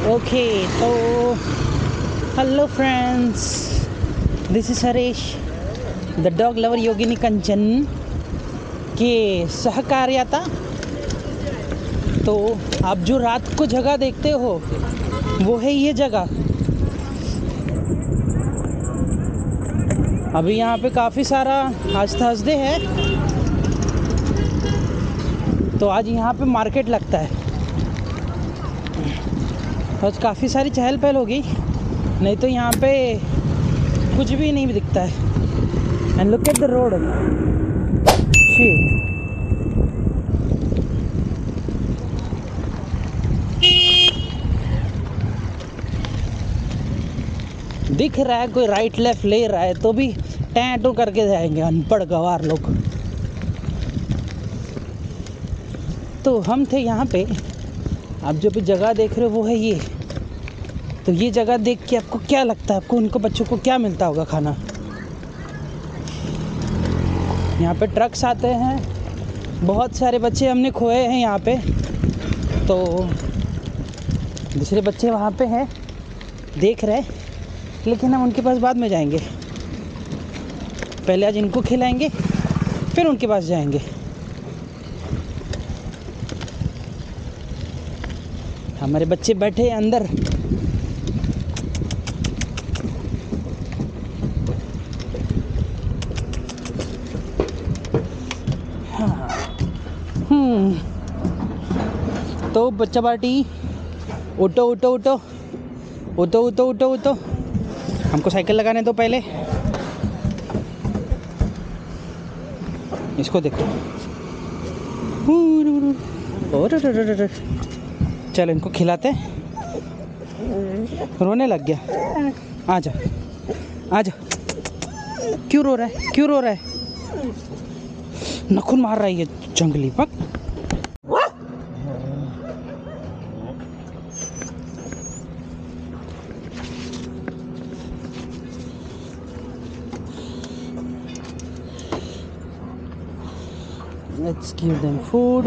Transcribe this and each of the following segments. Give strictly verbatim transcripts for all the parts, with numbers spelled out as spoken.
Okay तो hello friends, this is Harish the dog lover Yogini Kanchan के सहकार्यता। तो आप जो रात को जगह देखते हो वो है ये जगह। अभी यहाँ पे काफ़ी सारा आज थर्सडे है, तो आज यहाँ पे मार्केट लगता है। आज काफ़ी सारी चहल पहल होगी, नहीं तो यहाँ पे कुछ भी नहीं दिखता है। And look at the road. दिख रहा है कोई राइट लेफ्ट ले रहा है तो भी टैटू करके जाएंगे अनपढ़ गवार लोग। तो हम थे यहाँ पे, आप जो भी जगह देख रहे हो वो है ये। तो ये जगह देख के आपको क्या लगता है, आपको उनको बच्चों को क्या मिलता होगा खाना? यहाँ पे ट्रक्स आते हैं, बहुत सारे बच्चे हमने खोए हैं यहाँ पे। तो दूसरे बच्चे वहाँ पे हैं देख रहे, लेकिन हम उनके पास बाद में जाएंगे। पहले आज इनको खिलाएंगे फिर उनके पास जाएंगे। हमारे बच्चे बैठे हैं अंदर। हाँ। हम्म तो बच्चा पार्टी उठो उठो उठो उठो उठो उठो उठो। हमको साइकिल लगाने दो पहले। इसको देखो, चल इनको खिलाते। रोने लग गया, आजा आजा। क्यों रो रहा है, क्यों रो रहा है? नखून मार रहा है ये जंगली पक। Let's give them food.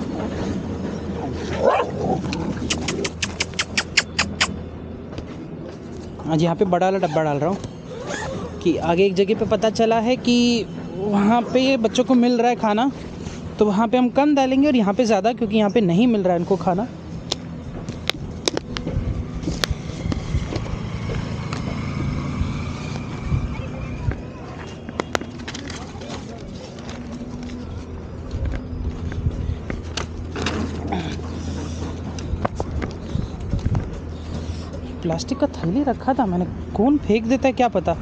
आज यहाँ पे बड़ा वाला डब्बा डाल रहा हूँ कि आगे एक जगह पे पता चला है कि वहाँ पे बच्चों को मिल रहा है खाना, तो वहाँ पे हम कम डालेंगे और यहाँ पे ज़्यादा, क्योंकि यहाँ पे नहीं मिल रहा है इनको खाना। प्लास्टिक का थैली रखा था मैंने, कौन फेंक देता है क्या पता।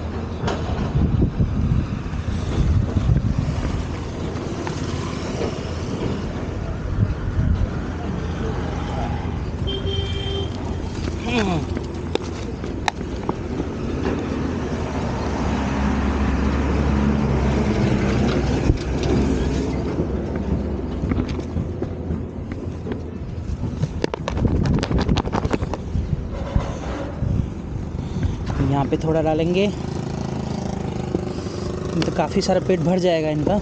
यहाँ पे थोड़ा डालेंगे तो काफ़ी सारा पेट भर जाएगा इनका।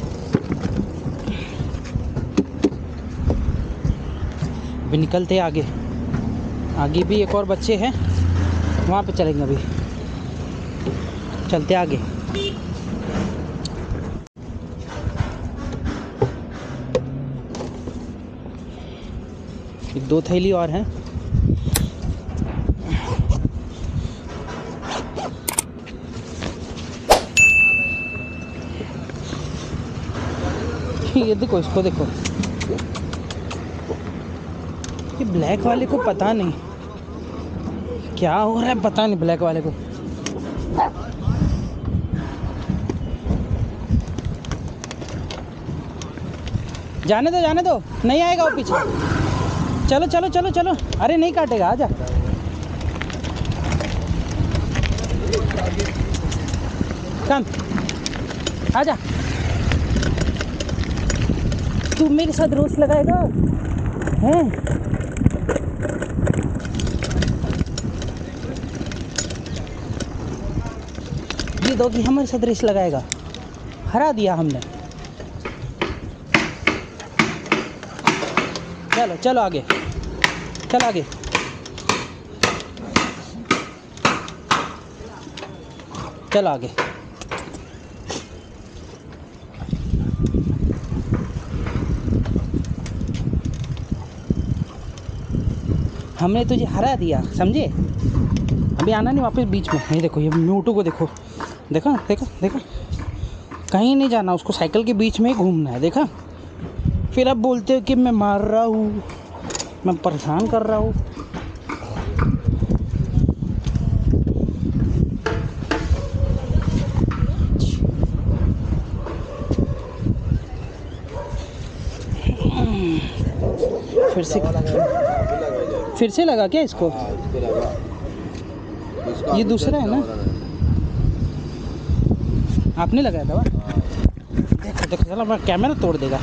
अभी निकलते आगे, आगे भी एक और बच्चे हैं, वहाँ पे चलेंगे। अभी चलते आगे। एक दो थैली और हैं। ये देखो, इसको देखो। ये ब्लैक वाले को पता नहीं क्या हो रहा है, पता नहीं ब्लैक वाले को। जाने दो जाने दो, नहीं आएगा वो पीछे। चलो चलो चलो चलो। अरे नहीं काटेगा, आजा। कम आजा। तू मेरे साथ रोज लगाएगा हैं? ये डॉगी हमारे साथ रेस लगाएगा। हरा दिया हमने। चलो चलो आगे, चल आगे। चल आगे। हमने तुझे हरा दिया, समझे? अभी आना नहीं वापस बीच में। नहीं देखो ये मोटू को देखो, देखा देखा देखा, कहीं नहीं जाना उसको, साइकिल के बीच में ही घूमना है, देखा? फिर अब बोलते हो कि मैं मार रहा हूँ, मैं परेशान कर रहा हूँ। फिर से फिर से लगा क्या इसको? ये दूसरा है ना, आपने लगाया दवा? देखो देखो चलो मैं कैमरा तोड़ देगा,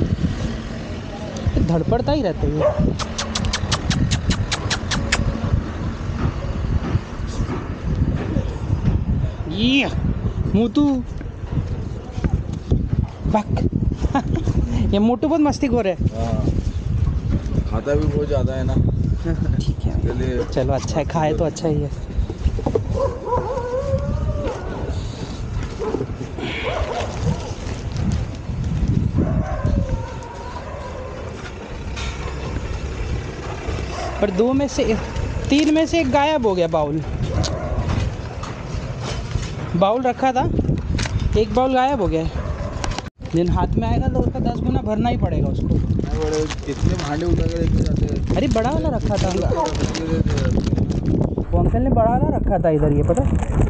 धड़पड़ता ही रहता है ये मोटू। ये मोटू बहुत मस्ती खोर है, खाता भी बहुत ज़्यादा है ना। ठीक है चलो अच्छा है, खाए तो अच्छा ही है। पर दो में से तीन में से एक गायब हो गया। बाउल बाउल रखा था, एक बाउल गायब हो गया। लेकिन हाथ में आएगा तो उसका दस गुना भरना ही पड़ेगा उसको। कितने भांडे उठा के लेके जाते हैं? अरे बड़ा वाला रखा था वो अंकल ने, बड़ा वाला रखा था इधर, ये पता?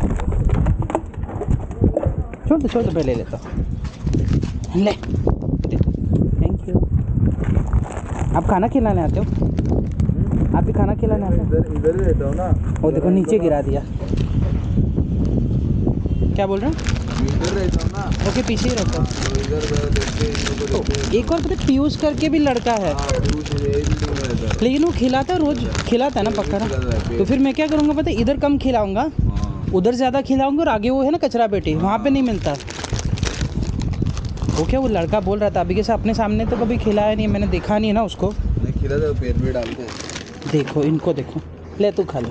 छोड़ दो छोड़ दो, पहले लेता ले। Thank you. आप खाना खिलाने आते हो? आप भी खाना खिलाने आते हो? इधर इधर ही रहता हूँ ना। वो देखो नीचे गिरा दिया। क्या बोल रहे हैं? इधर रहता हूँ ना। ओके पीछे ही रहता हूँ। तो इधर देखते हैं। एक और पता पीयूष करके भी लड़का है, लेकिन वो खिलाता है, रोज खिलाता है ना पक्का ना। तो फिर मैं क्या करूँगा पता है, इधर कम खिलाऊंगा, उधर ज़्यादा खिलाऊंगा, और आगे वो है ना कचरा पेटी, वहाँ पे नहीं मिलता। वो क्या वो लड़का बोल रहा था अभी, कैसे अपने सामने तो कभी खिलाया नहीं, मैंने देखा नहीं है ना उसको। खिला दो, पेट में डालते। देखो इनको देखो, ले तू खा ले।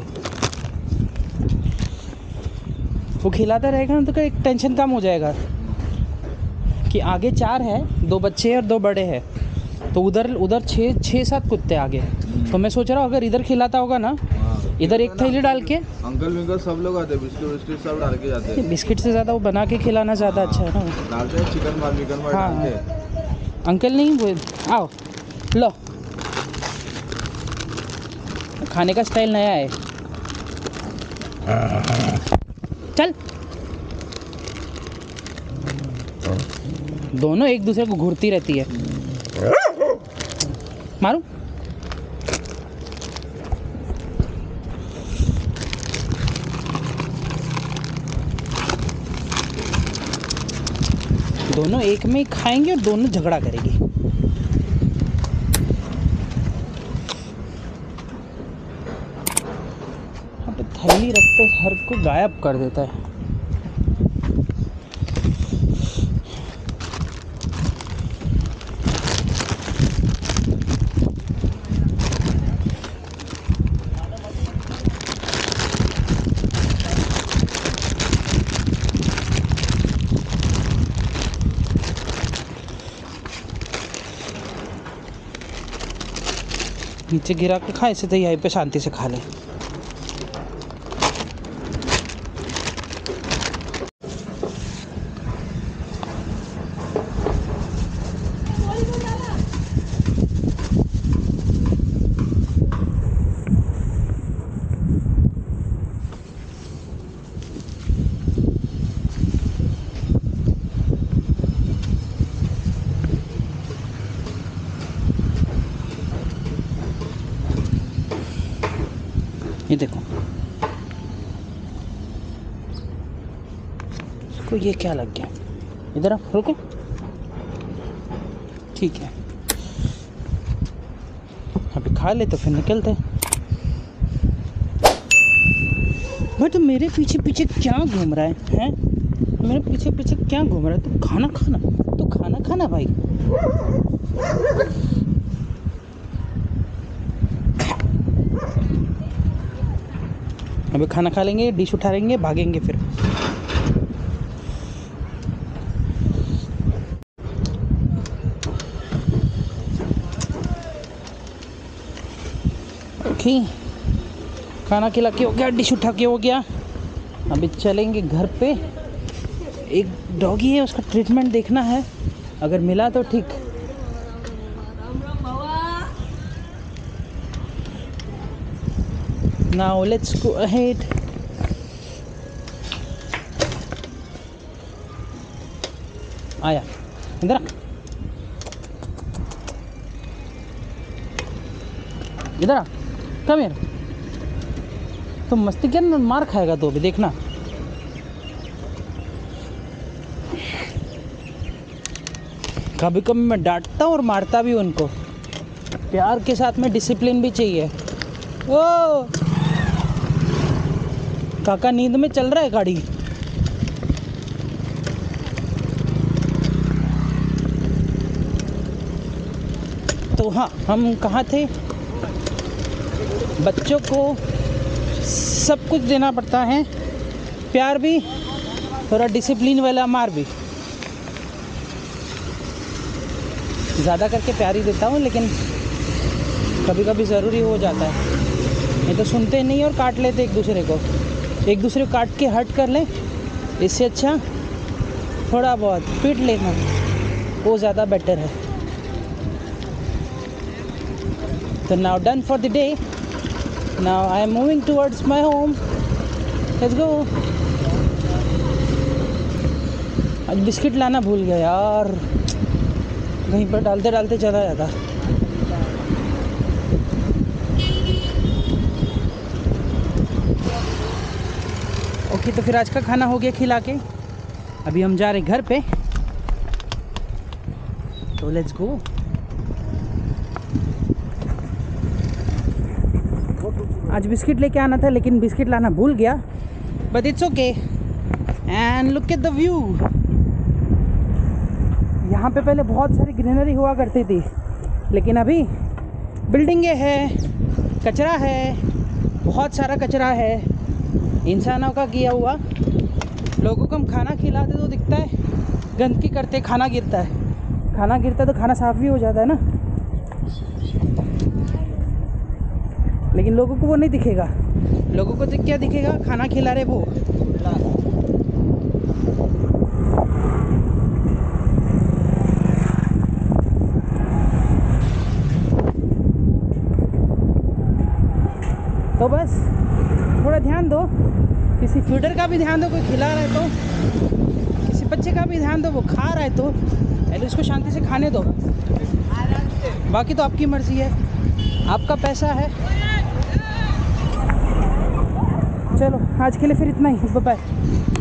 वो खिलाता रहेगा ना तो एक टेंशन कम हो जाएगा कि आगे चार है, दो बच्चे हैं और दो बड़े हैं, तो उधर उधर छः छः सात कुत्ते आगे। तो मैं सोच रहा हूँ अगर इधर खिलाता होगा ना, इधर एक थैली डाल के, अंकल विंकल सब लोग आते हैं, बिस्किट बिस्किट सब डाल के जाते हैं। बिस्किट से ज़्यादा वो बना के खिलाना ज़्यादा अच्छा है ना। डालते हैं चिकन मार विकन मार डालते हैं। अंकल नहीं वो, आओ लो, खाने का स्टाइल नया है। चल, दोनों एक दूसरे को घूरती रहती है। मारूं? दोनों एक में ही खाएंगे और दोनों झगड़ा करेंगे। अब थैली रखते हर को गायब कर देता है। नीचे गिरा के खा, इसे तो यहीं पे शांति से खा ले। ये देखो इसको, ये क्या लग गया? इधर आप रुको, ठीक है अभी खा ले तो फिर निकलते। भाई तो मेरे पीछे पीछे क्या घूम रहा है हैं? मेरे पीछे पीछे क्या घूम रहा है? तू खाना खाना, तू खाना खाना भाई। अभी खाना खा लेंगे, डिश उठा लेंगे, भागेंगे फिर। ओके, खाना खिला के हो गया, डिश उठा के हो गया। अभी चलेंगे घर पे। एक डॉगी है, उसका ट्रीटमेंट देखना है, अगर मिला तो ठीक। Now let's go ahead. आया इधर, इधर कम यार, तुम मस्ती क्या, मार खाएगा तो अभी देखना। कभी कभी मैं डांटता हूँ और मारता भी उनको, प्यार के साथ में डिसिप्लिन भी चाहिए। ओ काका नींद में चल रहा है गाड़ी। तो हाँ, हम कहाँ थे? बच्चों को सब कुछ देना पड़ता है, प्यार भी, थोड़ा डिसिप्लिन वाला मार भी। ज़्यादा करके प्यार ही देता हूँ, लेकिन कभी कभी ज़रूरी हो जाता है, नहीं तो सुनते नहीं और काट लेते एक दूसरे को। एक दूसरे को काट के हर्ट कर लें, इससे अच्छा थोड़ा बहुत पीट लेना, वो ज़्यादा बेटर है। तो now done for the day, now I am moving towards my home. Let's go. आज बिस्किट लाना भूल गया यार, कहीं पर डालते डालते चला जाता। ओके, तो फिर आज का खाना हो गया खिला के, अभी हम जा रहे घर पे, तो लेट्स गो। आज बिस्किट लेके आना था, लेकिन बिस्किट लाना भूल गया, but it's okay. And look at the view. यहाँ पे पहले बहुत सारी ग्रीनरी हुआ करती थी, लेकिन अभी बिल्डिंगें हैं, कचरा है, बहुत सारा कचरा है, इंसानों का किया हुआ। लोगों को हम खाना खिलाते तो दिखता है, गंदगी करते खाना गिरता है, खाना गिरता है तो खाना साफ भी हो जाता है ना, लेकिन लोगों को वो नहीं दिखेगा। लोगों को क्या दिखेगा? खाना खिला रहे वो। तो बस थोड़ा ध्यान दो, किसी फीडर का भी ध्यान दो, कोई खिला रहा है तो, किसी बच्चे का भी ध्यान दो, वो खा रहा है तो पहले उसको शांति से खाने दो। बाकी तो आपकी मर्ज़ी है, आपका पैसा है। चलो आज के लिए फिर इतना ही, बाय बाय।